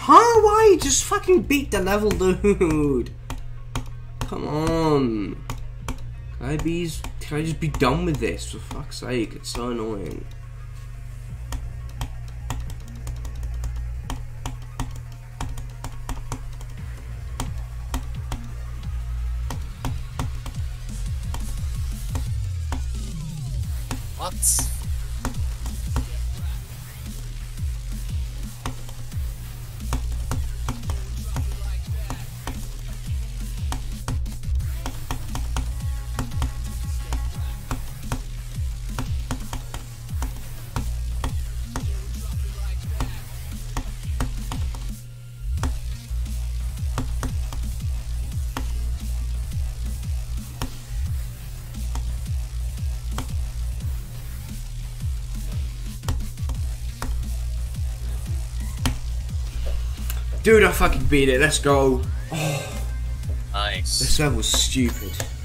Huh? Why? Just fucking beat the level, dude. Come on. Can I just be done with this? For fuck's sake, it's so annoying. What? Dude, I fucking beat it. Let's go. Oh, Nice. this level's stupid.